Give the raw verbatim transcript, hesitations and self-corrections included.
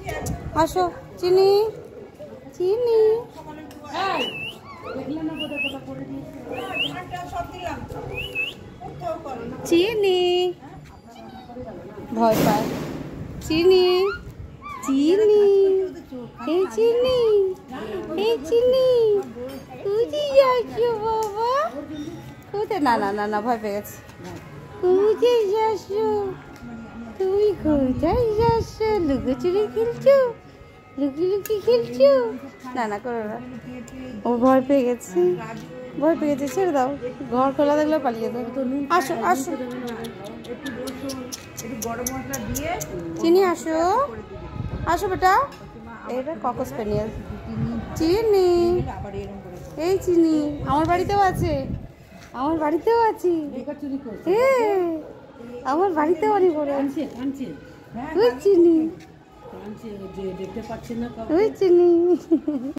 আসো চিনি চিনি চিনি ভয় পায় চিনি চিনি এই চিনি এই চিনি তুই যাচ্ছ বাবা কোথায় না না না না ভয় পেয়ে গেছে কোথায় যাচ্ছ তুই কোথায় যাচ্ছ লুকোচুরি খেলছো লুকি লুকি খেলছো না না করো না ও ভয় পেয়ে গেছে ভয় পেয়ে গেছে ছেড়ে দাও ঘর খোলা থাকলে পালিয়ে দাও আসো আসো চিনি আসো আসো বেটা এটা ককস স্প্যানিয়েল চিনি এই চিনি আমার বাড়িতেও আছে আমার বাড়িতেও আছে আমার বাড়িতেও অনেক বড় আছে চিনি চিনি